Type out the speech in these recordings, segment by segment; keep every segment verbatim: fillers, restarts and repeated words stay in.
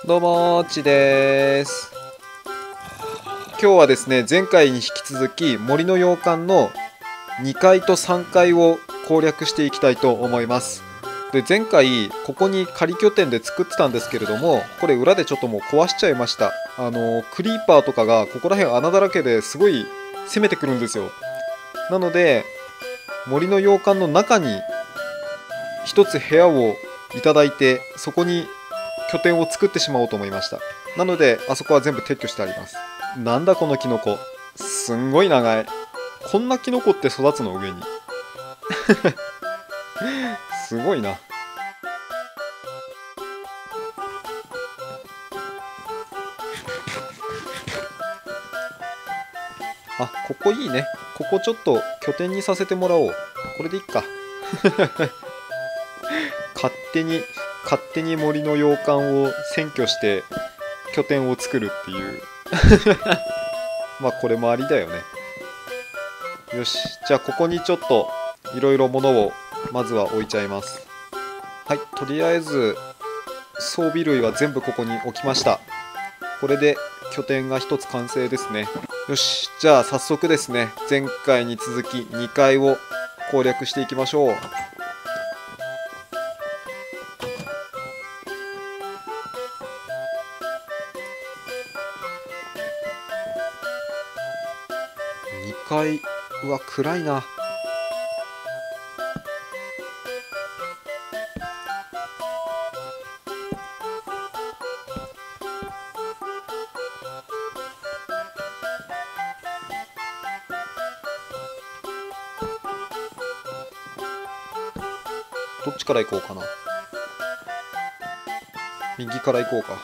どうもーちです。今日はですね、前回に引き続き森の洋館のにかいとさんかいを攻略していきたいと思います。で、前回ここに仮拠点で作ってたんですけれども、これ裏でちょっともう壊しちゃいました。あのクリーパーとかがここら辺穴だらけですごい攻めてくるんですよ。なので森の洋館の中に一つ部屋をいただいて、そこに拠点を作ってしまおうと思いました。なのであそこは全部撤去してあります。なんだこのキノコ、すんごい長い。こんなキノコって育つの？上にすごいな。あ、ここいいね。ここちょっと拠点にさせてもらおう。これでいっか勝手に勝手に森の洋館を占拠して拠点を作るっていうまあこれもありだよね。よし、じゃあここにちょっといろいろ物をまずは置いちゃいます。はい、とりあえず装備類は全部ここに置きました。これで拠点が一つ完成ですね。よし、じゃあ早速ですね、前回に続きにかいを攻略していきましょう。にかい、うわ暗いな。どっちから行こうかな。右から行こうか。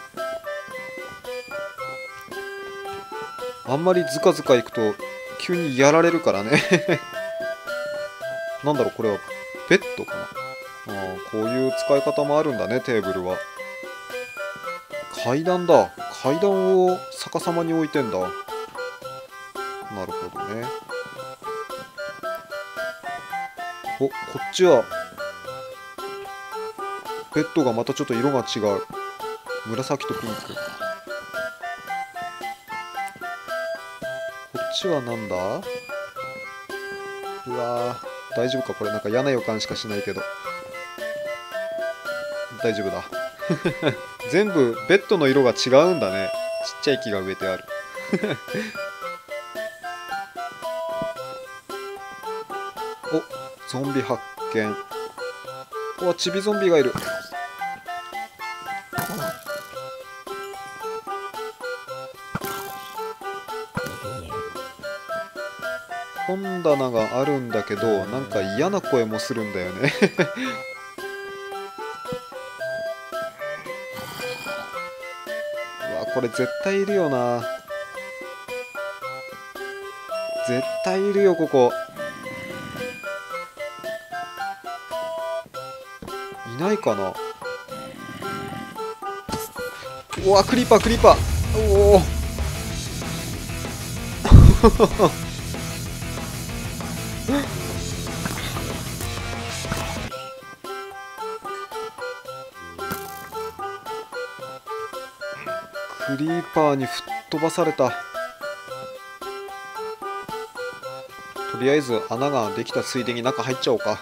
あんまりズカズカ行くと急にやられるからねなんだろう、これはベッドかな。ああ、こういう使い方もあるんだね、テーブルは。階段だ。階段を逆さまに置いてんだ。なるほどね。お、こっちはベッドがまたちょっと色が違う。紫とピンク。こっちはなんだ。うわー、大丈夫かこれ。なんか嫌な予感しかしないけど大丈夫だ全部ベッドの色が違うんだね。ちっちゃい木が植えてあるお、ゾンビ発見。お、チビゾンビがいる。本棚があるんだけど、なんか嫌な声もするんだよねうわ、これ絶対いるよな。絶対いるよ、ここ。いないかな。うわ、クリーパークリーパー。おおクリーパーに吹っ飛ばされた。とりあえず穴ができたついでに中入っちゃおうか。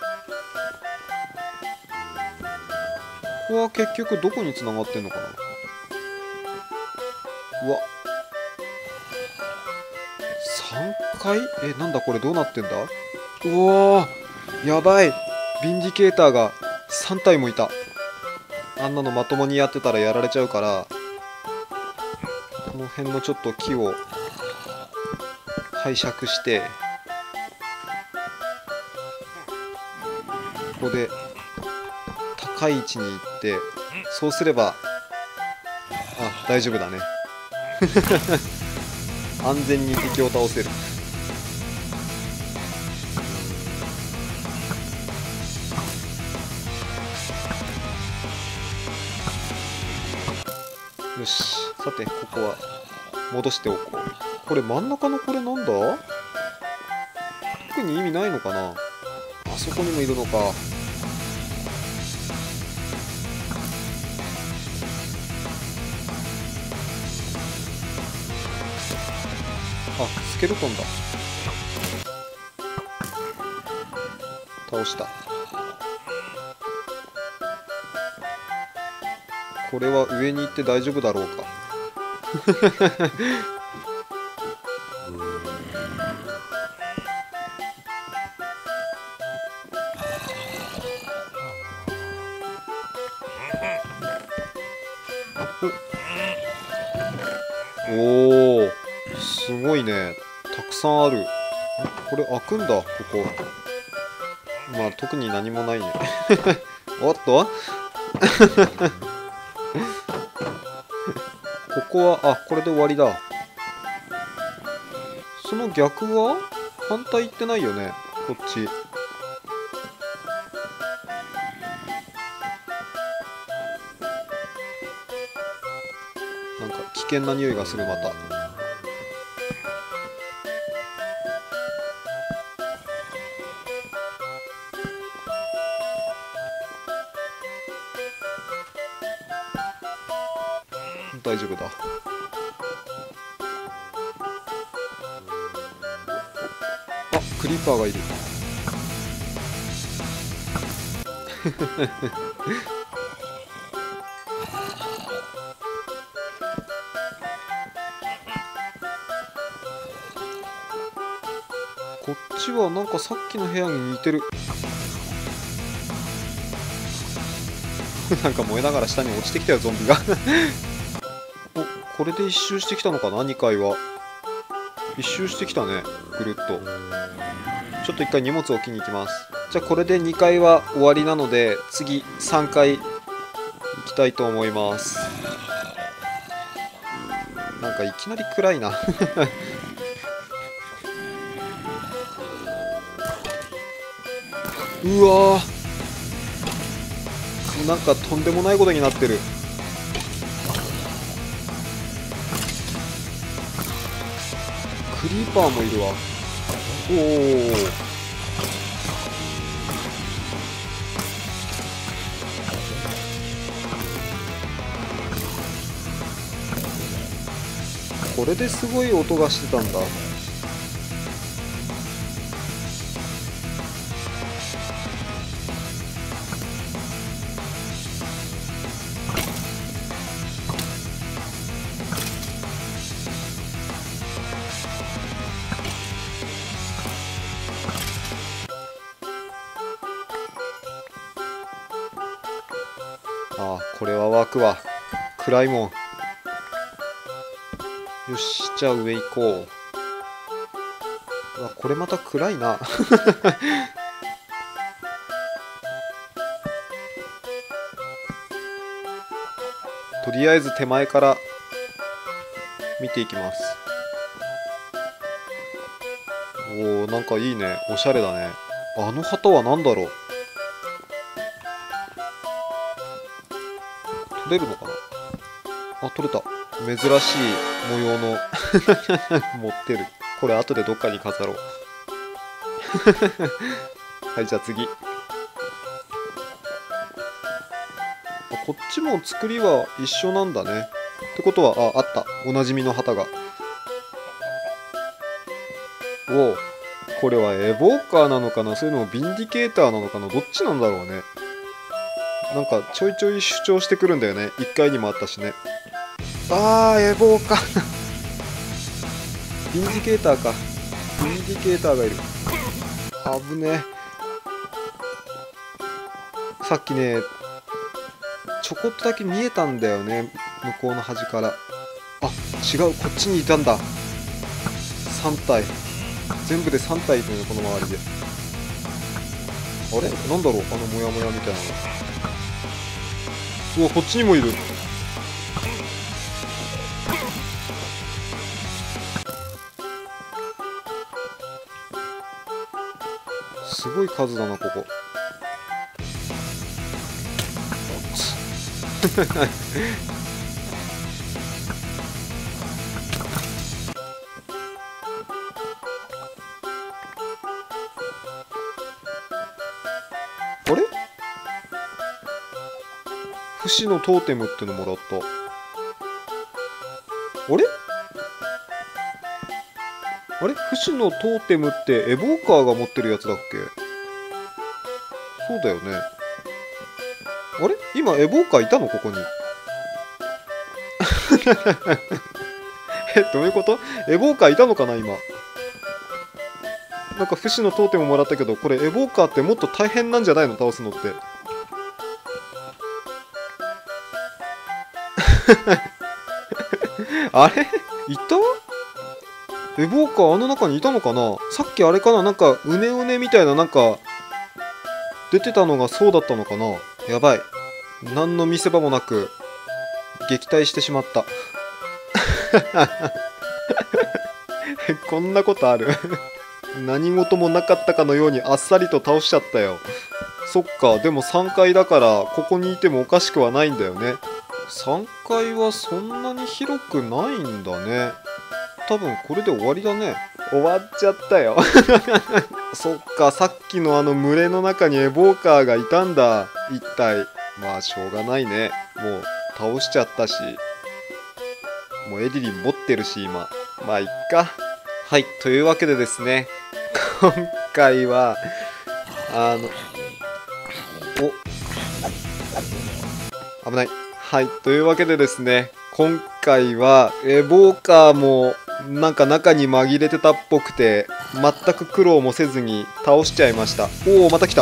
ここは結局どこに繋がってんのかな。うわ、さんかい。え、なんだこれ、どうなってんだ。うわー、やばい。ビンディケーターがさんたいもいた。あんなのまともにやってたらやられちゃうから、この辺のちょっと木を拝借して、ここで高い位置に行って、そうすれば、あ、大丈夫だね安全に敵を倒せる。よし、さてここは戻しておこう。これ真ん中のこれなんだ。特に意味ないのかな。あそこにもいるのか。 スケルトンだ。倒した。これは上に行って大丈夫だろうか。おお、すごいね。たくさんある。これ開くんだ、ここ。まあ特に何もないね。おっとここは、あ、これで終わりだ。その逆は反対行ってないよね、こっち。なんか危険な匂いがする、また。大丈夫だ。あ、クリーパーがいる。こっちはなんかさっきの部屋に似てる。なんか燃えながら下に落ちてきたよ、ゾンビが。お、これで一周してきたのかな、にかいは。一周してきたね、ぐるっと。ちょっと一回荷物を置きに行きます。じゃあこれでにかいは終わりなので、次さんかい行きたいと思います。なんかいきなり暗いな。うわー、なんかとんでもないことになってる。クリーパーもいるわ。おお、これですごい音がしてたんだ。ああ、これは湧くわ。暗いもん。よし、じゃあ上行こう。うわ、これまた暗いな。とりあえず手前から見ていきます。おお、なんかいいね。おしゃれだね。あの旗は何だろう。取れるのかな。あ、取れた。珍しい模様の持ってる。これ後でどっかに飾ろう。はい、じゃあ次。こっちも作りは一緒なんだね。ってことは、あ、あった。おなじみの旗が。おお、これはエボーカーなのかな、それともビンディケーターなのかな、どっちなんだろうね。なんかちょいちょい主張してくるんだよね。いっかいにもあったしね。あー、エボーカー。ビンディケーターか。ビンディケーターがいる。危ねえ。さっきね、ちょこっとだけ見えたんだよね、向こうの端から。あ、違う、こっちにいたんだ。さん体。全部でさん体いるのよ、この周りで。あれなんだろう、あのモヤモヤみたいなの。うわ、こっちにもいる。すごい数だな、ここ。あれ、不死のトーテムってのもらった。あれ、 あれ、不死のトーテムってエボーカーが持ってるやつだっけ？そうだよね。あれ、今エボーカーいたのここに。え、どういうこと？エボーカーいたのかな今。なんか不死のトーテムもらったけど、これエボーカーってもっと大変なんじゃないの？倒すのって。あれ、いた？エボーカーあの中にいたのかな？さっきあれかな、なんかうねうねみたいな、なんか出てたのがそうだったのかな。やばい、何の見せ場もなく撃退してしまった。こんなことある？何事もなかったかのようにあっさりと倒しちゃったよ。そっか、でもさんかいだからここにいてもおかしくはないんだよね。さんかいはそんなに広くないんだね。多分これで終わりだね。終わっちゃったよ。そっか、さっきのあの群れの中にエボーカーがいたんだ、一体。まあしょうがないね。もう倒しちゃったし、もうエリリン持ってるし今。まあいっか。はい、というわけでですね、今回はあのお危ない。はい、というわけでですね、今回はエボーカーもなんか中に紛れてたっぽくて、全く苦労もせずに倒しちゃいました。おお、また来た。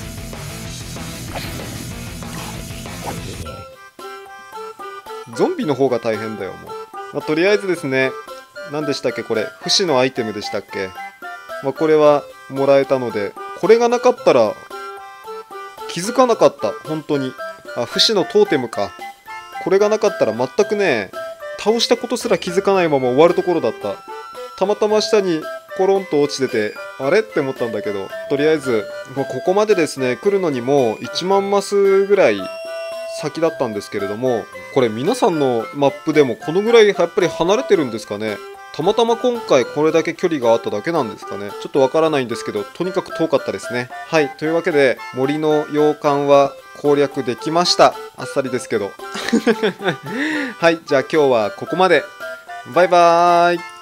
ゾンビの方が大変だよ、もう。まあ、とりあえずですね、何でしたっけこれ、不死のアイテムでしたっけ。まあ、これはもらえたので、これがなかったら気づかなかった、本当に。あ、不死のトーテムか。これがなかったら全くね、倒したことすら気づかないまま終わるところだった。たまたま下にコロンと落ちてて、あれって思ったんだけど、とりあえず、まあ、ここまでですね、来るのにもいちまんマスぐらい先だったんですけれども、これ皆さんのマップでもこのぐらいやっぱり離れてるんですかね。たまたま今回これだけ距離があっただけなんですかね。ちょっとわからないんですけど、とにかく遠かったですね。はい、というわけで森の洋館は攻略できました。あっさりですけど。はい、じゃあ今日はここまで。バイバーイ。